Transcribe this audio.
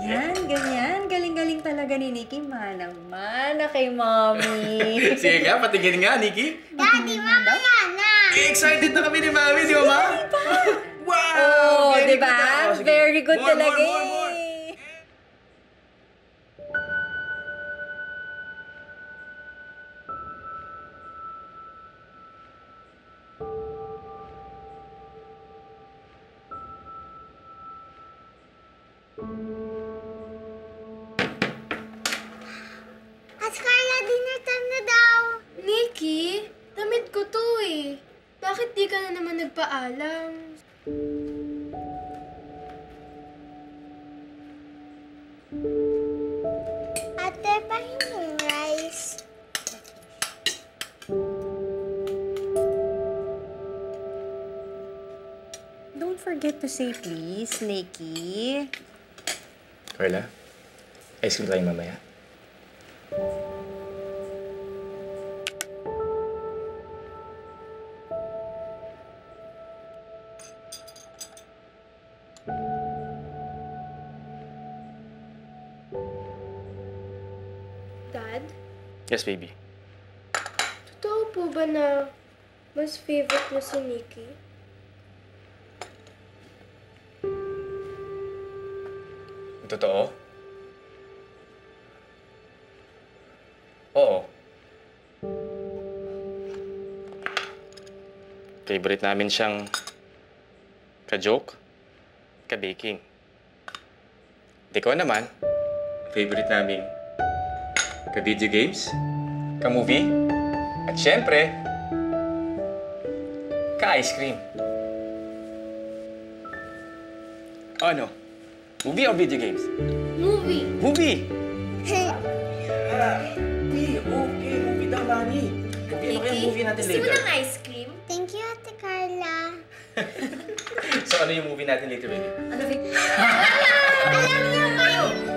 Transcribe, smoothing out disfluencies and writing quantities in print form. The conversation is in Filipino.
Yan, ganyan. Galing-galing talaga ni Nikki. Mana kay Mommy. Sige nga, patingin nga, Nikki. Daddy, mamaya na! Excited na kami ni Mami, di ba, Ma? Wow! Oh, di ba? Very good More, talaga more. eh. At Carla, dinner time na daw. Nikki, damit ko to eh. Bakit di ka na naman nagpaalam? Ate, pahinging rice. Don't forget to say please, Nikki. Carla, ice cream tayo mamaya. Dad, Yes, baby. totoo po ba na mas favorite mo si Nikki? Totoo? Oo. Favorite namin siyang ka-joke, ka-baking. At ikaw naman, favorite namin ka-video games, ka-movie, at syempre, ka-ice cream. O ano? Movie o video games? Movie! Movie! Okay, movie daw, Mami. Ano kaya movie natin gusto mo later? ng ice cream? Thank you, Ate Carla. So ano yung movie natin later, baby? Ano, Vic? Alam niyo ba yung